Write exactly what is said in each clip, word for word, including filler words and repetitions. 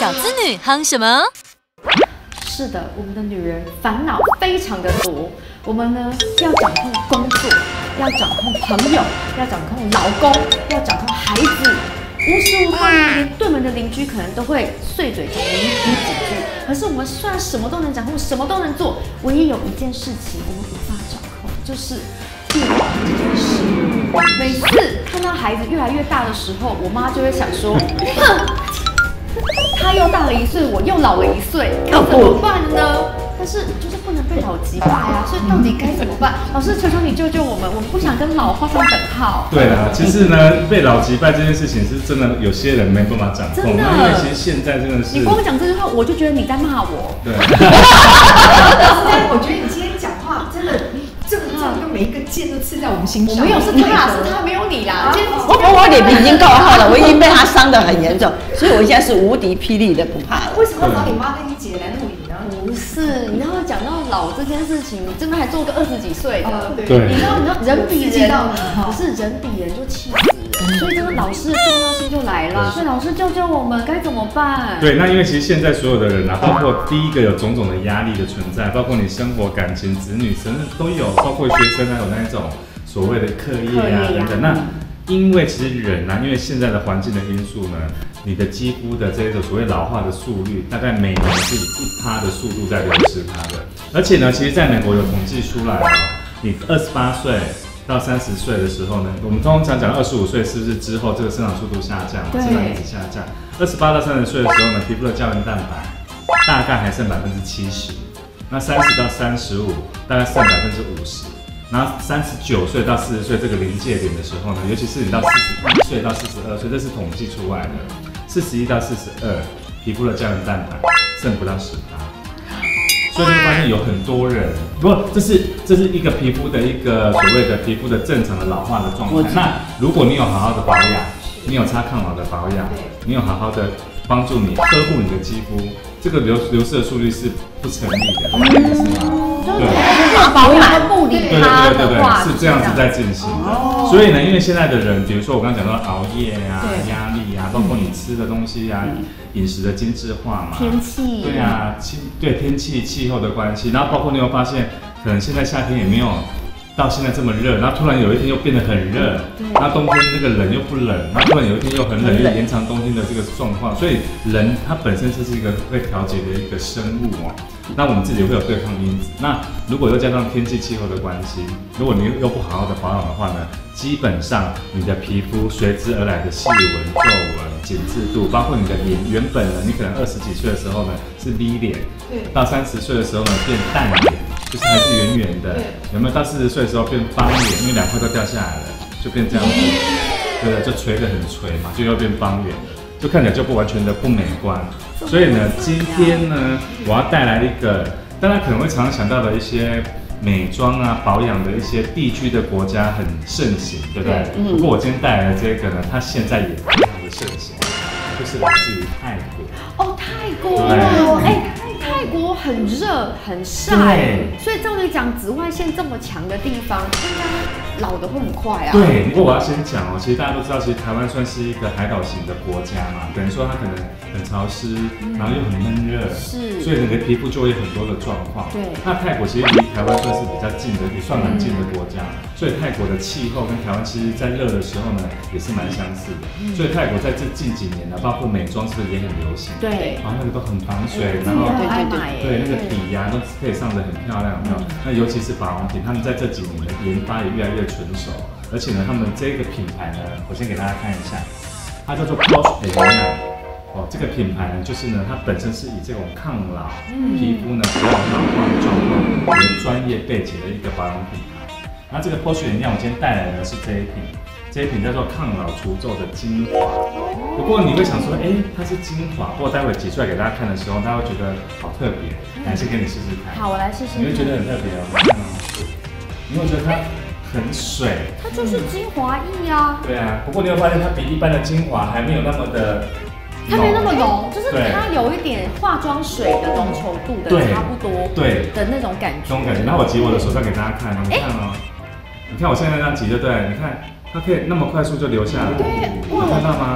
小资女夯什么？ 是的，我们的女人烦恼非常的多。我们呢要掌控工作，要掌控朋友，要掌控老公，要掌控孩子。无时无刻呢，连对门的邻居可能都会碎嘴中你你几句。可是我们虽然什么都能掌控，什么都能做，唯一有一件事情我们无法掌控，就是育儿这件事。每次看到孩子越来越大的时候，我妈就会想说，哼。他又大了一岁，我又老了一岁，该怎么办呢？但是就是不能被老击败啊，所以到底该怎么办？老师，求求你救救我们，我们不想跟老画上等号。 对啦，其实呢，被老击败这件事情是真的，有些人没办法掌控。真的，因为其实现在真的是， 你跟我讲这句话，我就觉得你在骂我。 对。 我觉得你今天讲话真的。这个这个每一个箭都刺在我们心上。 我没有，是他，是他没有你啦。 我我我脸皮已经够厚了，我已经被他伤得很严重，所以我现在是无敌霹雳的不怕了。 为什么要找你妈跟你姐来录影呢？ 不是，你知道讲到老这件事情，你真的还做个二十几岁的， 对， 你知道你知道人比人，不是人比人就气死人，所以这个老师的重要性就来了。所以老师救救我们，该怎么办？ 对，那因为其实现在所有的人啊，包括第一个有种种的压力的存在，包括你生活、感情、子女、生日都有，包括学生还有那一种所谓的课业啊等等。那因为其实人啊，因为现在的环境的因素呢，你的肌肤的这种所谓老化的速率，大概每年是以一趴的速度在流失它的。而且呢，其实在美国有统计出来哦，你二十八岁到三十岁的时候呢，我们通常讲二十五岁是不是之后这个生长速度下降，生长因子下降？二十八到三十岁的时候呢，皮肤的胶原蛋白大概还剩百分之七十，那三十到三十五大概剩百分之五十。然后三十九岁到四十岁这个临界点的时候呢，尤其是你到四十一岁到四十二岁，这是统计出来的。四十一到四十二，皮肤的胶原蛋白剩不到十趴，所以你会发现有很多人，不过这是这是一个皮肤的一个所谓的皮肤的正常的老化的状态。那如果你有好好的保养，你有擦抗老的保养，你有好好的帮助你呵护你的肌肤，这个流流失的速率是不成立的，懂我意思吗？ 对，保养不理它的话， 是这样子在进行的。所以呢，因为现在的人，比如说我刚刚讲到熬夜啊、压力啊，包括你吃的东西啊、饮食的精致化嘛， 天气， 对啊，气对天气气候的关系，然后包括你有发现，可能现在夏天也没有到现在这么热，然后突然有一天又变得很热，然后冬天这个冷又不冷，然后突然有一天又很冷，又延长冬天的这个状况，所以人他本身就是一个会调节的一个生物哦。那我们自己会有对抗因子，那如果又加上天气气候的关系，如果你又不好好的保养的话呢，基本上你的皮肤随之而来的细纹、皱纹、紧致度，包括你的脸，原本呢你可能二十几岁的时候呢是 V 脸，到三十岁的时候呢变淡脸，就是还是圆圆的，有没有？到四十岁的时候变方脸，因为两块都掉下来了，就变这样子，对不对？就垂得很垂嘛，就要变方圆了。就看起来就不完全的不美观，所以呢，今天呢，我要带来一个大家可能会常常想到的一些美妆啊、保养的一些地区的国家很盛行，对不对？不过我今天带来的这个呢，它现在也非常的盛行，就是来自于泰国。 哦，泰国，哎。泰国很热很晒，所以照理讲，紫外线这么强的地方，应该老得会很快啊。 对，不过我要先讲哦，其实大家都知道，其实台湾算是一个海岛型的国家嘛，等于说它可能很潮湿，然后又很闷热，是，所以你的皮肤就会有很多的状况。对，那泰国其实离台湾算是比较近的，也算蛮近的国家，所以泰国的气候跟台湾其实在热的时候呢，也是蛮相似的。所以泰国在这近几年呢，包括美妆是不是也很流行？对，然后那个都很防水，然后。对，那个底呀、啊、都可以上得很漂亮，有没有？那尤其是保养品，他们在这几年的研发也越来越成熟，而且呢，他们这个品牌呢，我先给大家看一下，它叫做 Posh Area。哦，这个品牌呢，就是呢，它本身是以这种抗老、皮肤呢不要老化的状况为专业背景的一个保养品牌。那这个 Posh Area 我今天带来的是这一瓶。这一瓶叫做抗老除皱的精华，不过你会想说，哎、欸，它是精华，不过待会挤出来给大家看的时候，大家会觉得好特别，还是给你试试看。 好，我来试试。 你会觉得很特别哦，你看哦，你会觉得它很水， 它就是精华液啊。 对啊，不过你会发现它比一般的精华还没有那么的。 它没有那么浓，就是它有一点化妆水的浓稠度的差不多，对的那种感觉。 这种感觉，然后我挤我的手上给大家看，你看哦，你看我现在这样挤，对不对？你看。它可以那么快速就流下来，对，有看到吗？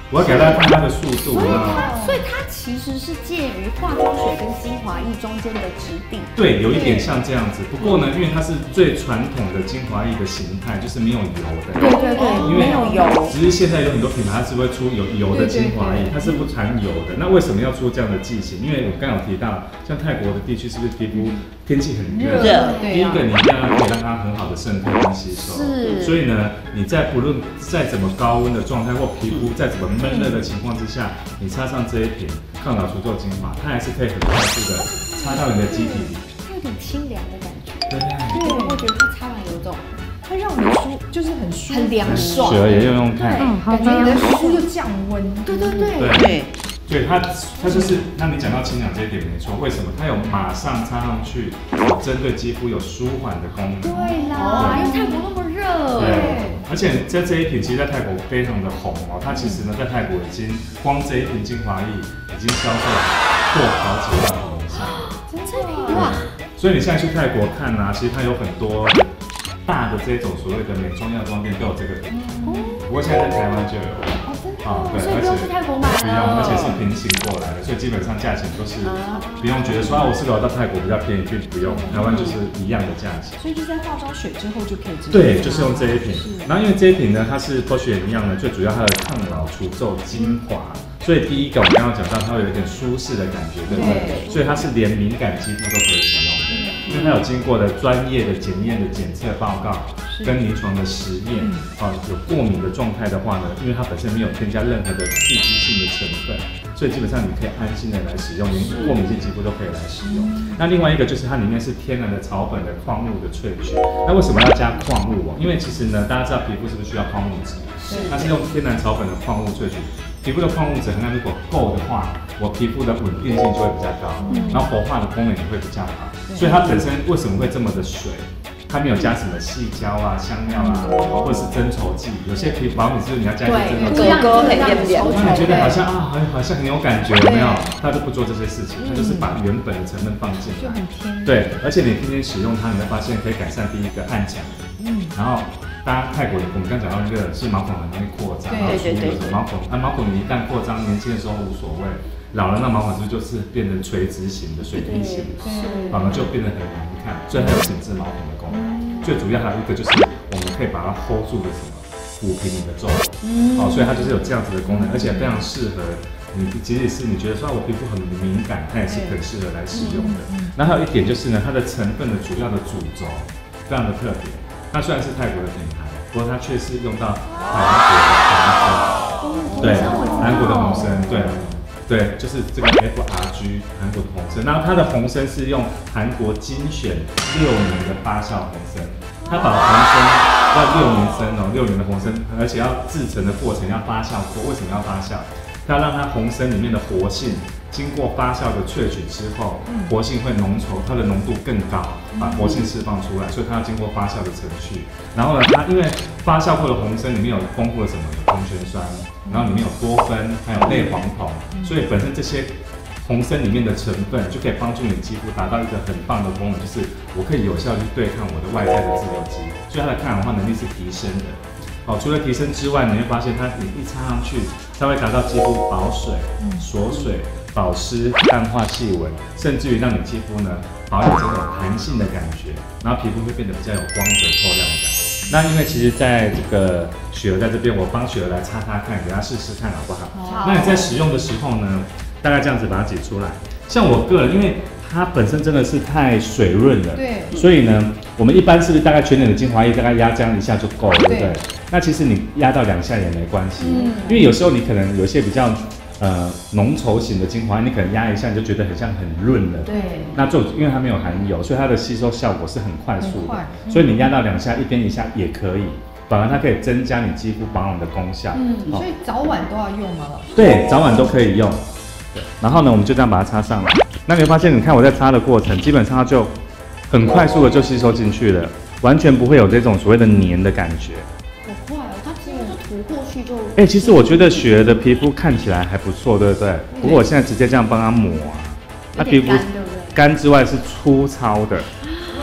我要给大家看它的速度所以啊。 它，所以它其实是介于化妆水跟精华液中间的质地。 对，有一点像这样子。不过呢，因为它是最传统的精华液的形态，就是没有油的。 对对对， 因为没有油。 只是现在有很多品牌它是会出有油的精华液，它是不含油的。那为什么要出这样的剂型？因为我刚刚有提到，像泰国的地区是不是皮肤天气很热？ 热第一个你一定要可以让它很好的渗透跟吸收。 是。 所以呢，你在不论再怎么高温的状态或皮肤再怎么闷热的情况之下，你擦上这一瓶抗老除皱精华，它还是可以很快速的擦到你的肌体里。 它有点清凉的感觉。 对对，我觉得它擦完有一种它让你舒，就是很舒服， 很凉爽。 雪儿也用用看。 嗯， 感觉你的皮肤就降温。 对对对。 对。 对它，它就是让你讲到清凉这一点没错。为什么？它有马上擦上去，有针对肌肤有舒缓的功能。 对啦，因为泰国那么热。 对，而且在这一瓶，其实在泰国非常的红哦。它其实呢，在泰国已经光这一瓶精华液已经销售过好几万瓶以上。 真的哇！ 所以你现在去泰国看啊，其实它有很多大的这种所谓的美妆药妆店都有这个品牌。不过现在在台湾就有。 哦，对，所以不用去泰国买了， 不用，而且是平行过来的，所以基本上价钱都是不用觉得说啊，我是不是要到泰国比较便宜，并不用，台湾就是一样的价钱。 所以就在化妆水之后就可以直接。 对，就是用这一瓶。然后因为这一瓶呢，它是 Porsche 一样的，最主要它的抗老除皱精华，所以第一个我刚刚讲到，它会有一点舒适的感觉，对不对？所以它是连敏感肌肤都可以使用的，因为它有经过的专业的检验的检测报告。跟临床的实验，啊，有过敏的状态的话呢，因为它本身没有添加任何的刺激性的成分，所以基本上你可以安心的来使用，连过敏性肌肤都可以来使用。那另外一个就是它里面是天然的草本的矿物的萃取。那为什么要加矿物哦？因为其实呢，大家知道皮肤是不是需要矿物质？它是用天然草本的矿物萃取。皮肤的矿物质含量如果够的话，我皮肤的稳定性就会比较高，然后活化的功能也会比较好。所以它本身为什么会这么的水？它没有加什么细胶啊、香料啊，或者是增稠剂。有些皮肤保养是你要加一些增稠剂， 勾勾很变变。 那你觉得好像啊，好好像很有感觉，有没有？它就不做这些事情，它就是把原本的成分放进来， 就很天。 对，而且你天天使用它，你会发现可以改善第一个暗沉，嗯，然后。大家泰国，我们刚讲到那个是毛孔很容易扩张， 对对对对， 毛孔啊毛孔你一旦扩张，年轻的时候无所谓，老了那毛孔是不是就是变成垂直型的、水滴型的，反而就变得很难看，所以它有紧致毛孔的功能。最主要还有一个就是我们可以把它 hold 住的什么，抚平你的皱纹，哦，所以它就是有这样子的功能，而且非常适合你，即使是你觉得说我皮肤很敏感，它也是很适合来使用的。那还有一点就是呢，它的成分的主要的主轴非常的特别。它虽然是泰国的品牌，不过它却是用到韩国的红参，对，韩国的红参，对，对，就是这个 F R G 韩国的红参。然后它的红参是用韩国精选六年的发酵红参，它把红参要六年生哦，六年的红参，而且要制成的过程要发酵过。为什么要发酵？它要让它红参里面的活性经过发酵的萃取之后，活性会浓稠，它的浓度更高，把活性释放出来，所以它要经过发酵的程序。然后呢，它因为发酵过的红参里面有丰富的什么？有酮醛酸，然后里面有多酚，还有类黄酮，所以本身这些红参里面的成分就可以帮助你肌肤达到一个很棒的功能，就是我可以有效去对抗我的外在的自由基，所以它的抗氧化能力是提升的。哦，除了提升之外，你会发现它你一擦上去，它会达到肌肤保水、锁水、保湿、淡化细纹，甚至于让你肌肤呢保有这种弹性的感觉，然后皮肤会变得比较有光泽透亮感。那因为其实在这个雪儿在这边，我帮雪儿来擦擦看，给她试试看好不好？好。那你在使用的时候呢，大概这样子把它挤出来。像我个人，因为它本身真的是太水润了， 对， 所以呢，我们一般是不是大概全脸的精华液大概压这样一下就够了，对不对？那其实你压到两下也没关系，嗯，因为有时候你可能有一些比较呃浓稠型的精华液，你可能压一下你就觉得很像很润了， 对。 那就因为它没有含油，所以它的吸收效果是很快速的，嗯，所以你压到两下，一边一下也可以，反而它可以增加你肌肤保养的功效。 嗯，所以早晚都要用吗，老师？ 对，早晚都可以用。对，然后呢，我们就这样把它擦上来。那你会发现，你看我在擦的过程，基本上它就很快速的就吸收进去了，完全不会有这种所谓的黏的感觉。 好快哦，它几乎就涂过去就。 哎，其实我觉得雪儿的皮肤看起来还不错，对不对？不过我现在直接这样帮她抹啊，她皮肤干之外是粗糙的。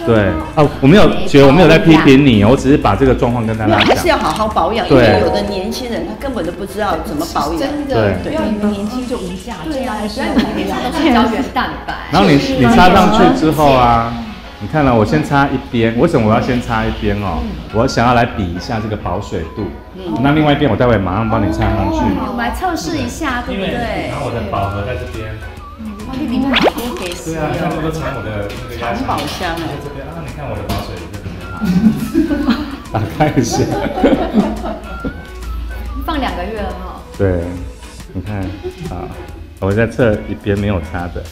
对哦，我没有觉得我没有在批评你，我只是把这个状况跟大家讲。 还是要好好保养，因为有的年轻人他根本都不知道怎么保养。 真的， 对不要以为年轻就无价值。 对啊，不要以为脸上都是胶原蛋白。 然后你你擦上去之后啊，你看了，我先擦一边，为什么我要先擦一边哦？我想要来比一下这个保水度。那另外一边我待会马上帮你擦上去。 我们来测试一下，对不对？ 然后我的宝盒在这边。 哇，你里面好多给死对啊，你看这都藏我的那个压藏宝箱在这边啊，你看我的保水在这边。打开一下。 放两个月了哈。 对，你看啊，我在测一边没有擦的。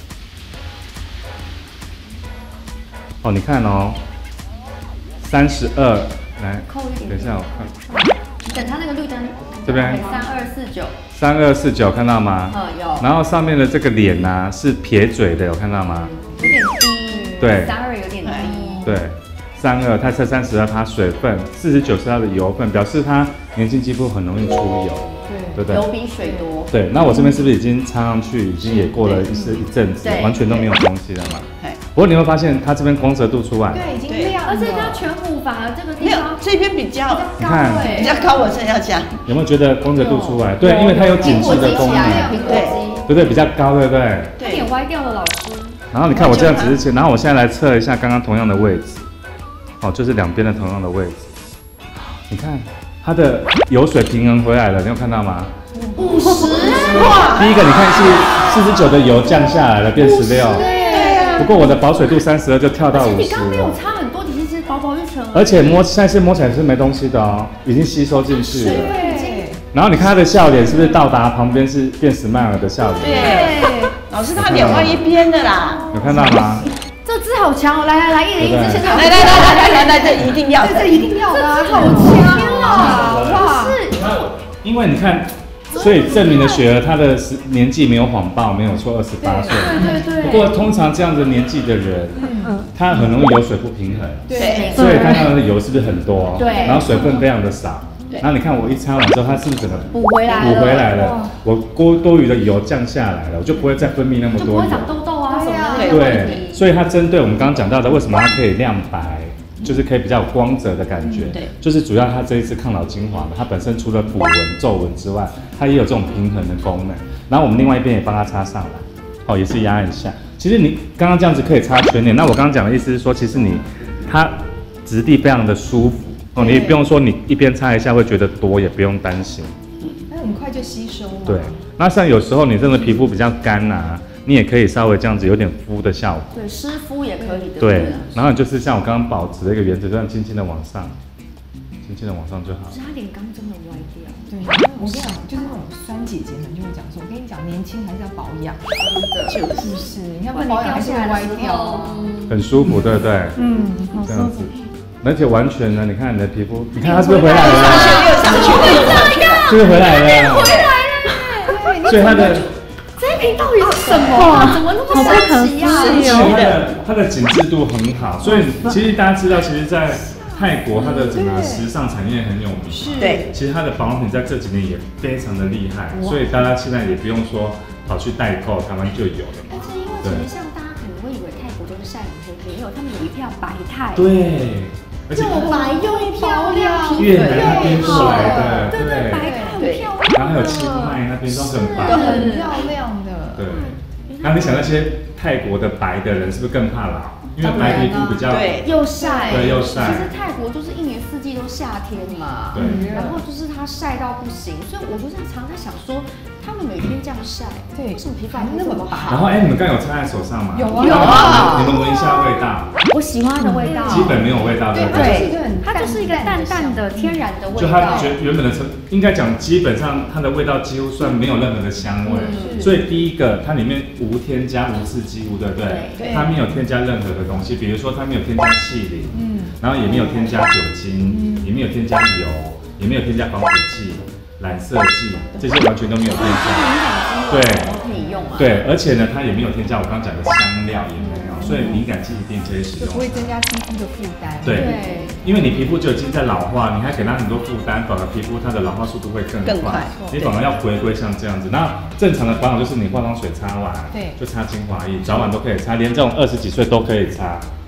哦，你看哦，三十二，来， 扣一点。 等一下我看。 你等它那个绿灯。 这边。 三二四九。三二四九看到吗？ 嗯，有。 然后上面的这个脸呐、啊、是撇嘴的，有看到吗？ 有点低。 对。 三二有点低。 对，三二它测三十二，它水分，四十九是它的油分，表示它年轻肌肤很容易出油。对。对不对？ 油比水多。 对，那我这边是不是已经擦上去，已经也过了一是一阵子，完全都没有东西了嘛？不过你会发现它这边光泽度出来， 对，已经亮了， 而且它颧骨反而这个地没有方这边比较你看比较高，我正要讲， 有没有觉得光泽度出来？对，因为它有紧致的功能， 对对不对？比较高，对不对？ 有点歪掉了，老师。 然后你看我这样只是切，然后我现在来测一下刚刚同样的位置，哦，就是两边的同样的位置，你看它的油水平衡回来了，你有看到吗？ 五十哇！ 第一个你看是四十九的油降下来了，变十六。不过我的保水度三十二就跳到五十了。 你刚刚没有擦很多，你是薄薄一层。 而且摸现在是摸起来是没东西的哦，已经吸收进去了。 对。 然后你看他的笑脸是不是到达旁边是变史迈尔的笑脸？ 对。老师他脸歪一边的啦。 有看到吗？ 这支好强哦！来来来，一人一支，现在来来来来来来来，这一定要， 这一定要的， 好强啊！ 哇！是。 因为你看。所以证明了雪儿她的年纪没有谎报，没有错，二十八岁。 对对对。 不过通常这样子年纪的人，他很容易油水不平衡。 对。 所以他看到的油是不是很多？ 对。 然后水分非常的少。然后你看我一擦完之后，它是不是整个补回来补回来了？我多多余的油降下来了，我就不会再分泌那么多油。 就不会长痘痘啊什么的。 对。所以它针对我们刚刚讲到的，为什么它可以亮白？就是可以比较有光泽的感觉， 对， 就是主要它这一次抗老精华，它本身除了补纹、皱纹之外，它也有这种平衡的功能。然后我们另外一边也帮它擦上来，哦，也是压一下。其实你刚刚这样子可以擦全脸，那我刚刚讲的意思是说，其实你它质地非常的舒服哦，你也不用说你一边擦一下会觉得多，也不用担心。 那很快就吸收了。 对，那像有时候你真的皮肤比较干啊。你也可以稍微这样子有点敷的效果， 对，湿敷也可以的。 对，然后你就是像我刚刚保持的一个原则，这样轻轻的往上，轻轻的往上就好。 可是他脸刚真的歪掉。 对，我跟你讲，就是那种酸姐姐们就会讲说，我跟你讲，年轻还是要保养， 真的， 是不是？你看不保养还是会歪掉， 很舒服，对不对？ 嗯，好舒服。 而且完全呢，你看你的皮肤，你看它是不是回来了？ 上去又上去， 是不是回来了？ 回来了。 所以它的。 这瓶到底是什么？怎么那么神奇啊？ 它的它的紧致度很好，所以其实大家知道，其实，在泰国它的整个时尚产业很有名， 对， 其实它的保养品在这几年也非常的厉害，所以大家现在也不用说跑去代购，台湾就有了嘛。 但是因为其实像大家可能会以为泰国都是晒很黑黑，没有，他们有一票白泰， 对，而且又白又漂亮， 越南那边过来的， 对对，白泰很漂亮， 然后还有清迈那边都很白， 都很漂亮的。 对，那你想那些泰国的白的人是不是更怕老？因为白皮肤比较对又晒， 对又晒。 其实泰国就是一年四季都夏天嘛， 对。 然后就是它晒到不行，所以我就常在想说，他们每天这样晒，对，为什么皮肤还那么好？ 然后哎，你们刚有擦在手上吗？ 有啊有啊。 你们闻一下味道。 我喜欢它的味道。 基本没有味道，对不对？ 它就是一个淡淡的天然的味道。 就它原原本的成，应该讲基本上它的味道几乎算没有任何的香味。所以第一个，它里面无添加、无刺激物，对不对？对。它没有添加任何的东西，比如说它没有添加气磷，嗯，然后也没有添加酒精，也没有添加油，也没有添加防腐剂、染色剂，这些完全都没有添加。对， 可以用啊。 对，而且呢，它也没有添加我刚刚讲的香料，也没有，所以敏感肌一定可以使用， 就不会增加肌肤的负担。 对，因为你皮肤就已经在老化，你还给它很多负担，反而皮肤它的老化速度会更快， 更快你反而要回归像这样子。那正常的保养就是你化妆水擦完， 对， 就擦精华液，早晚都可以擦，连这种二十几岁都可以擦。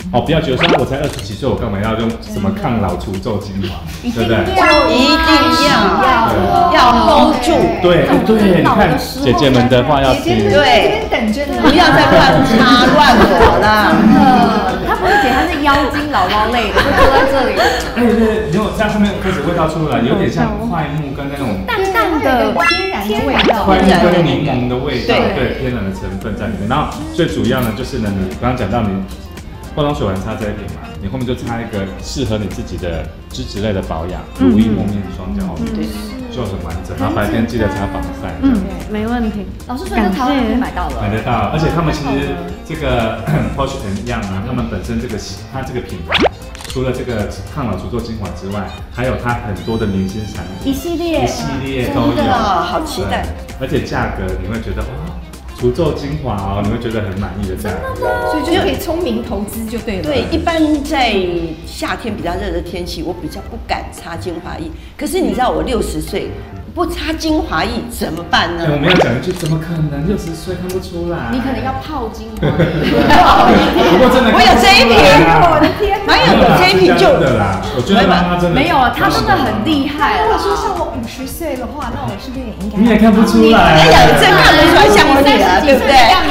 哦，不要觉得说我才二十几岁，我干嘛要用什么抗老除皱精华，对不对？ 一定要要 hold 住， 对对，你看姐姐们的话要听， 对， 等着呢， 不要再乱擦乱抹啦。 真的，他不是姐，他是妖精姥姥类的，就坐在这里。 哎对，你有在后面开始味道出来，有点像快木跟那种淡淡的天然的味道， 快木跟柠檬的味道，对，天然的成分在里面。然后最主要呢，就是呢，你刚刚讲到你化妆水完擦这一瓶嘛，你后面就擦一个适合你自己的脂质类的保养，乳液膜面霜胶，对，就很完整。然后白天记得擦防晒，嗯， 没问题。老师说在台湾可以买到了， 买得到，而且他们其实这个 Porsche 一样啊，他们本身这个它这个品牌。除了这个抗老除皱精华之外，还有它很多的明星产品， 一系列一系列都有， 好期待！ 而且价格你会觉得哇，除皱精华哦，你会觉得很满意的价格， 所以就可以聪明投资就对了。 对，一般在夏天比较热的天气，我比较不敢擦精华液。可是你知道我六十岁。不擦精华液怎么办呢？ 我们要讲一句，怎么可能六十岁看不出来？ 你可能要泡精华液。 不过真的， 我有这一瓶，我的天，哪有我这一瓶就的啦？我觉得妈妈真的没有啊，她真的很厉害。 如果说像我五十岁的话，那我是不是也应该？ 你也看不出来。 哎呀，你真看不出来像我女儿，对不对？ 干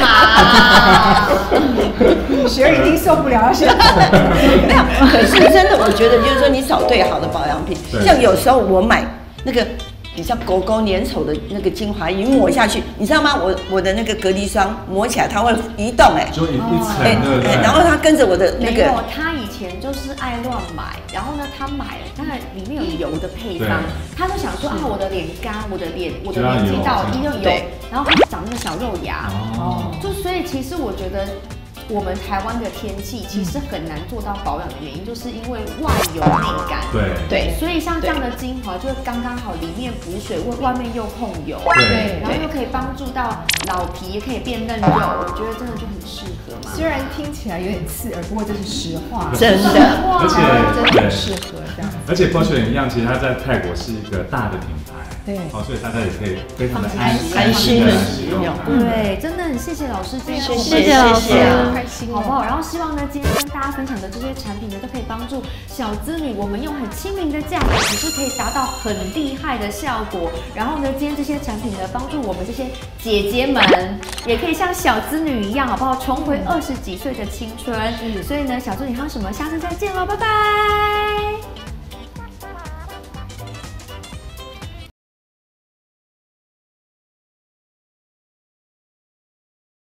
嘛？雪儿已经受不了了，现在没有。可是真的，我觉得就是说，你找对好的保养品，像有时候我买那个。比较狗狗粘稠的那个精华液抹下去，你知道吗？我我的那个隔离霜抹起来它会移动哎， 就一一层对不对？ 然后它跟着我的那个， 没有，他以前就是爱乱买，然后呢，他买了，当然里面有油的配方，他就想说啊，我的脸干，我的脸我的年纪到一定要油，然后他长那个小肉芽，哦，就所以其实我觉得。我们台湾的天气其实很难做到保养的原因，就是因为外油内干。 对对， 所以像这样的精华就刚刚好，里面补水，外外面又控油， 对， 然后又可以帮助到老皮，也可以变嫩肉，我觉得真的就很适合嘛。 虽然听起来有点刺耳，不过这是实话， 真的， 而且真的很适合这样。 而且 Porsche 一样，其实它在泰国是一个大的品牌。 对， 哦，所以大家也可以非常的安安心的使用。 对，真的很谢谢老师今天， 谢谢老师， 开心好不好？然后希望呢，今天跟大家分享的这些产品呢，都可以帮助小资女，我们用很亲民的价格，可是可以达到很厉害的效果。然后呢，今天这些产品呢，帮助我们这些姐姐们，也可以像小资女一样，好不好？重回二十几岁的青春。所以呢，小资女还有什么？下次再见喽，拜拜。